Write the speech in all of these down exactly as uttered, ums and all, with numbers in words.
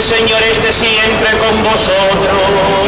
Señor esté siempre con vosotros.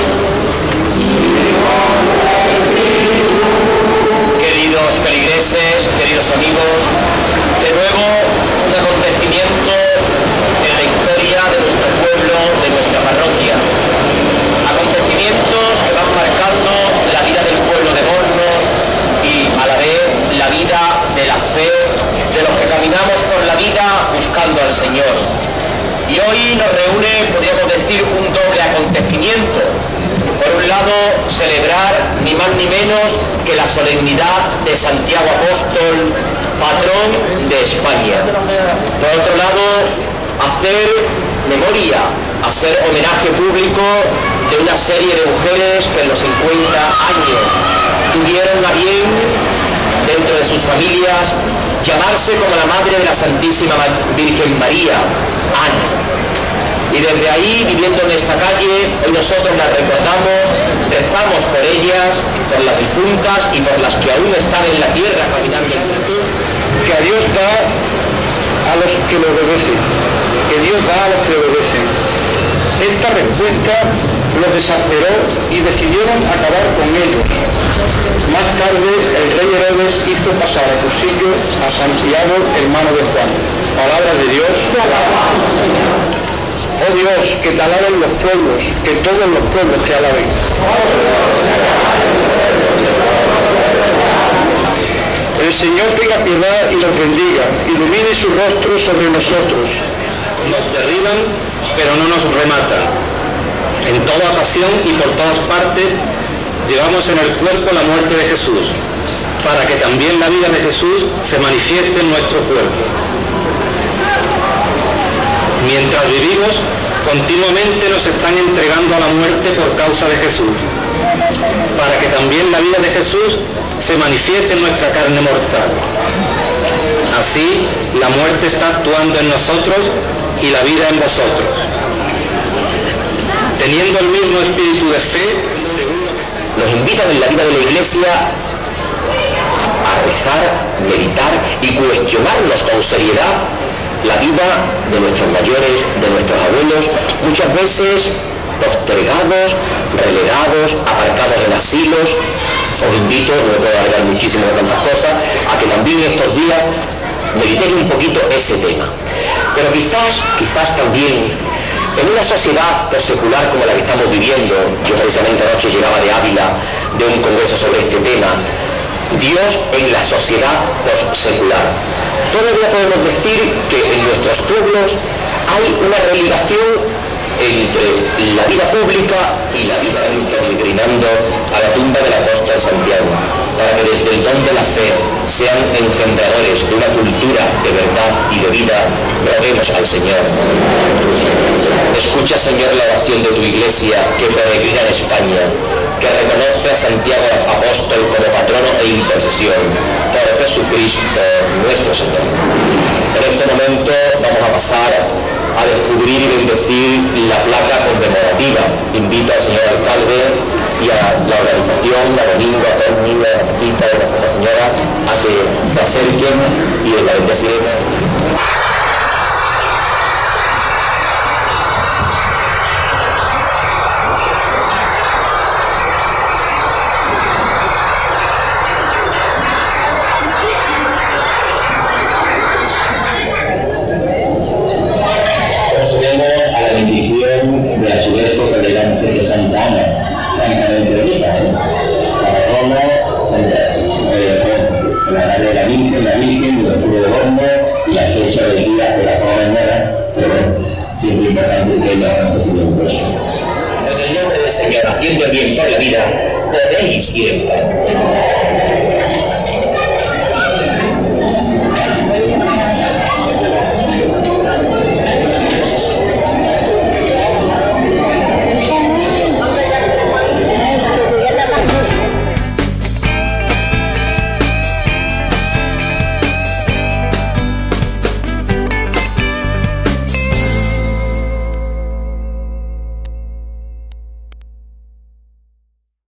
Queridos feligreses, queridos amigos, de nuevo un acontecimiento en la historia de nuestro pueblo, de nuestra parroquia. Acontecimientos que van marcando la vida del pueblo de Mornos y a la vez la vida de la fe de los que caminamos por la vida buscando al Señor. Y hoy nos reúne, podríamos decir, un doble acontecimiento. Por un lado, celebrar ni más ni menos que la solemnidad de Santiago Apóstol, patrón de España. Por otro lado, hacer memoria, hacer homenaje público de una serie de mujeres que en los cincuenta años tuvieron a bien, dentro de sus familias, llamarse como la Madre de la Santísima Virgen María, Ana. Y desde ahí, viviendo en esta calle, hoy nosotros las recordamos, rezamos por ellas, por las difuntas y por las que aún están en la tierra caminando. Que a Dios da a los que lo obedecen, que Dios da a los que lo obedecen. Esta respuesta los desesperó y decidieron acabar con ellos. Más tarde, el rey Herodes hizo pasar a cuchillo a Santiago, hermano de Juan. Palabra de Dios. Oh Dios, que te alaben los pueblos, que todos los pueblos te alaben. El Señor tenga piedad y los bendiga, ilumine su rostro sobre nosotros. Nos derriban, pero no nos rematan. En toda ocasión y por todas partes llevamos en el cuerpo la muerte de Jesús, para que también la vida de Jesús se manifieste en nuestro cuerpo. Mientras vivimos, continuamente nos están entregando a la muerte por causa de Jesús, para que también la vida de Jesús se manifieste en nuestra carne mortal. Así, la muerte está actuando en nosotros y la vida en vosotros. Teniendo el mismo espíritu de fe, nos invitan en la vida de la Iglesia a rezar, meditar y cuestionarnos con seriedad la vida de nuestros mayores, de nuestros abuelos, muchas veces postergados, relegados, aparcados en asilos. Os invito, no me puedo alargar muchísimo de tantas cosas, a que también estos días meditéis un poquito ese tema. Pero quizás, quizás también, en una sociedad postsecular como la que estamos viviendo, yo precisamente anoche llegaba de Ávila de un congreso sobre este tema, Dios en la sociedad postsecular. Todavía podemos decir que en nuestros pueblos hay una religación entre la vida pública y la vida peregrinando a la tumba del apóstol Santiago, para que desde el don de la fe sean engendradores de una cultura de verdad y de vida. Roguemos al Señor. Escucha, Señor, la oración de tu Iglesia que peregrina en España, que reconoce a Santiago Apóstol como patrono e intercesión por Jesucristo nuestro Señor. En este momento vamos a pasar a descubrir y bendecir la placa conmemorativa. Invito al señor alcalde y a la organización, la Domingo, a todos los niños, a la Pita de la Santa Señora, a que se acerquen y la bendeciremos. Siempre importante que haya acontecimientos. En el nombre del Señor, haciendo el bien por la vida, podéis ir en paz.